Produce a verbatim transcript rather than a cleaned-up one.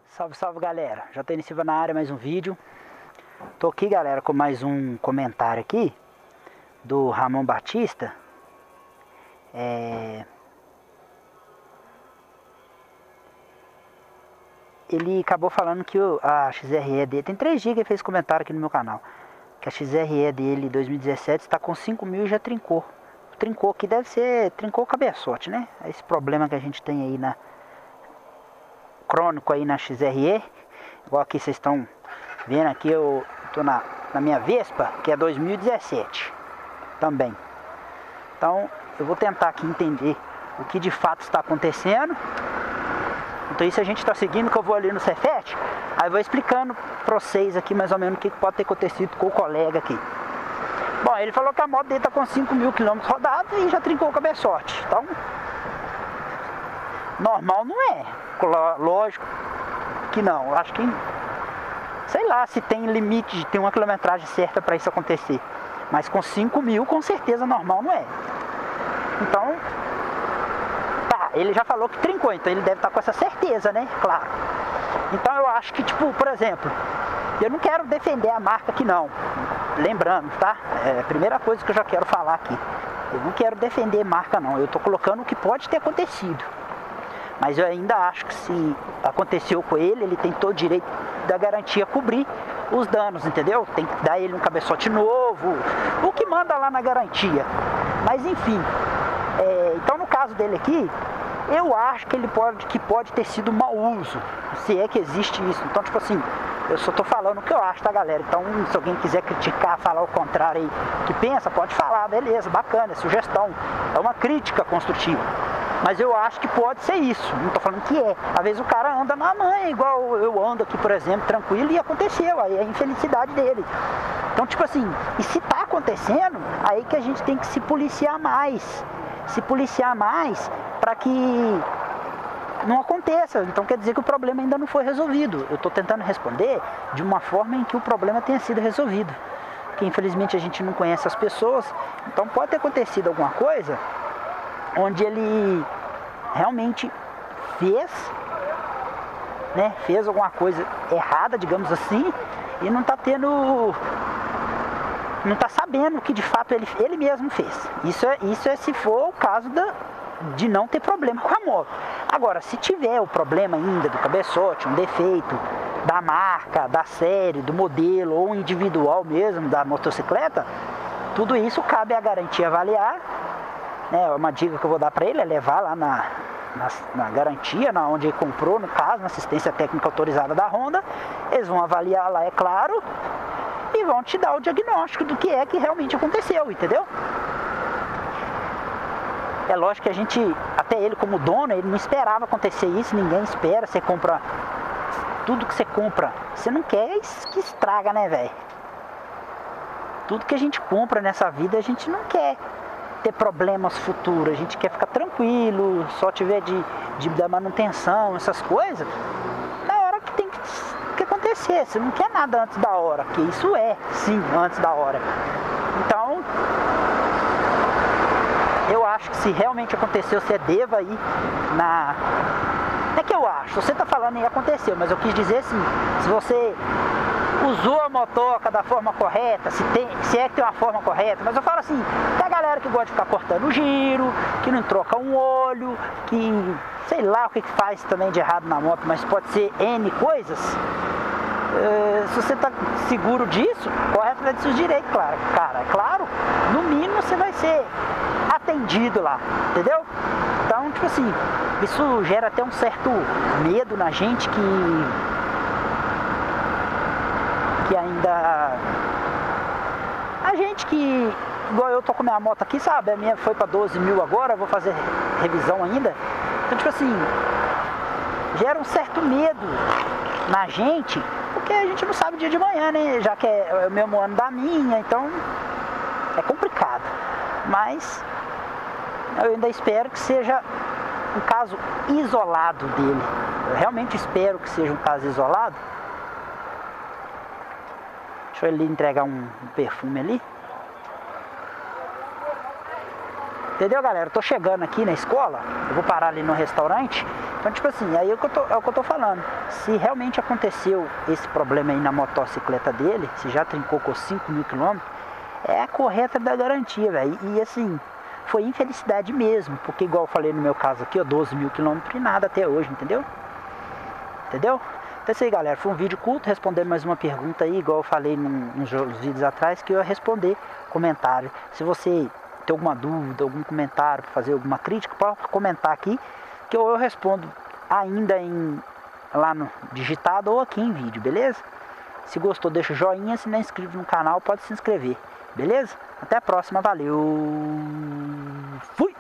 Salve, salve galera, J N Silva na área, mais um vídeo. Tô aqui galera com mais um comentário aqui do Ramon Batista. é... Ele acabou falando que a X R E dele, tem três dias que ele fez comentário aqui no meu canal, que a X R E dele dois mil e dezessete está com cinco mil e já trincou. Trincou aqui, deve ser, trincou o cabeçote, né? Esse problema que a gente tem aí na crônico aí na X R E. Igual aqui vocês estão vendo aqui, eu tô na, na minha Vespa, que é dois mil e dezessete também. Então eu vou tentar aqui entender o que de fato está acontecendo. Então isso a gente está seguindo, que eu vou ali no Cefet, aí eu vou explicando para vocês aqui mais ou menos o que pode ter acontecido com o colega aqui. Bom, ele falou que a moto dele está com cinco mil quilômetros rodados e já trincou o cabeçote. Então, normal não é. Lógico que não. Acho que, sei lá, se tem limite, tem uma quilometragem certa para isso acontecer. Mas com cinco mil, com certeza normal não é. Então, tá, ele já falou que trincou, então ele deve estar com essa certeza, né? Claro. Então eu acho que, tipo, por exemplo, eu não quero defender a marca aqui não. Lembrando, tá? É a primeira coisa que eu já quero falar aqui. Eu não quero defender marca não. Eu tô colocando o que pode ter acontecido. Mas eu ainda acho que se aconteceu com ele, ele tem todo o direito da garantia cobrir os danos, entendeu? Tem que dar ele um cabeçote novo, o que manda lá na garantia. Mas enfim, é, então no caso dele aqui, eu acho que ele pode, que pode ter sido mau uso, se é que existe isso. Então, tipo assim, eu só tô falando o que eu acho, tá, galera? Então, se alguém quiser criticar, falar o contrário aí, que pensa, pode falar, beleza, bacana, é sugestão, é uma crítica construtiva. Mas eu acho que pode ser isso, não tô falando que é. Às vezes o cara anda na manha, igual eu ando aqui, por exemplo, tranquilo, e aconteceu, aí é a infelicidade dele. Então, tipo assim, e se tá acontecendo, aí que a gente tem que se policiar mais. Se policiar mais para que não aconteça. Então quer dizer que o problema ainda não foi resolvido. Eu estou tentando responder de uma forma em que o problema tenha sido resolvido. Porque infelizmente a gente não conhece as pessoas. Então pode ter acontecido alguma coisa onde ele realmente fez, né, fez alguma coisa errada, digamos assim, e não está tendo, não está sabendo o que de fato ele, ele mesmo fez. Isso é, isso é se for o caso da, de não ter problema com a moto. Agora, se tiver o problema ainda do cabeçote, um defeito da marca, da série, do modelo ou individual mesmo da motocicleta, tudo isso cabe à garantia avaliar. Né, uma dica que eu vou dar para ele é levar lá na, na, na garantia, na onde ele comprou, no caso, na assistência técnica autorizada da Honda. Eles vão avaliar lá, é claro, e vão te dar o diagnóstico do que é que realmente aconteceu, entendeu? É lógico que a gente, até ele como dono, ele não esperava acontecer isso, ninguém espera. Você compra, tudo que você compra, você não quer que estraga, né, velho? Tudo que a gente compra nessa vida, a gente não quer ter problemas futuros, a gente quer ficar tranquilo, só tiver de, de dar manutenção, essas coisas, na hora que tem que, que acontecer. Você não quer nada antes da hora, que isso é, sim, antes da hora. Então, eu acho que se realmente aconteceu, você deva ir na... É que eu acho, você tá falando e aconteceu, mas eu quis dizer assim, se você usou a motoca da forma correta, se, tem, se é que tem uma forma correta, mas eu falo assim, tem a galera que gosta de ficar cortando o giro, que não troca um óleo, que sei lá o que, que faz também de errado na moto, mas pode ser N coisas. Uh, se você tá seguro disso, corre atrás dos seus direitos, claro, cara, claro, no mínimo você vai ser atendido lá, entendeu? Então, tipo assim, isso gera até um certo medo na gente que que ainda a gente que, igual eu tô com minha moto aqui, sabe, a minha foi para doze mil agora, eu vou fazer revisão ainda. Então, tipo assim, gera um certo medo na gente, porque a gente não sabe o dia de manhã, né? Já que é o mesmo ano da minha, então é complicado. Mas eu ainda espero que seja um caso isolado dele. Eu realmente espero que seja um caso isolado. Deixa eu ali entregar um, um perfume ali. Entendeu, galera? Eu tô chegando aqui na escola. Eu vou parar ali no restaurante. Então Então, tipo assim, aí é o que eu tô, é o que eu tô falando. Se realmente aconteceu esse problema aí na motocicleta dele, se já trincou com cinco mil quilômetros, é a correta da garantia, velho. E assim, foi infelicidade mesmo, porque igual eu falei no meu caso aqui, ó, doze mil quilômetros e nada até hoje, entendeu? Entendeu? Então é isso aí, galera. Foi um vídeo curto, respondendo mais uma pergunta aí, igual eu falei num, nos vídeos atrás, que eu ia responder comentário. Se você tem alguma dúvida, algum comentário, fazer alguma crítica, pode comentar aqui, que eu, eu respondo ainda em, lá no digitado ou aqui em vídeo, beleza? Se gostou, deixa o joinha, se não é inscrito no canal, pode se inscrever, beleza? Até a próxima, valeu! Fui!